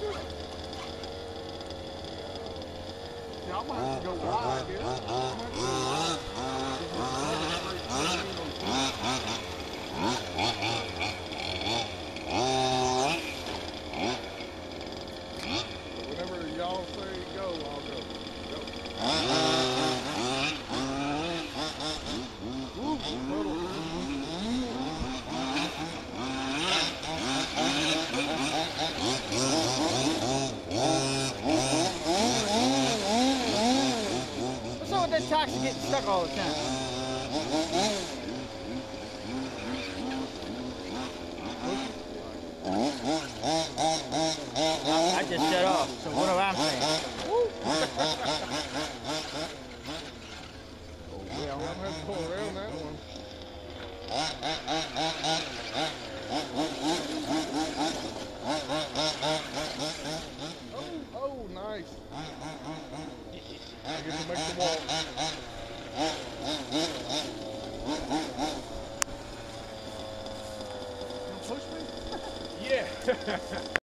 Yeah, I'm gonna have to go wide, dude. Whenever y'all say go, I'll go. Go. Woo, total. What's up with that taxi getting stuck all the time? I just shut off, so what am I saying? Yeah, I'm gonna have to pull around that one. Oh, nice. I get to make the walk. You gonna push me? Yeah.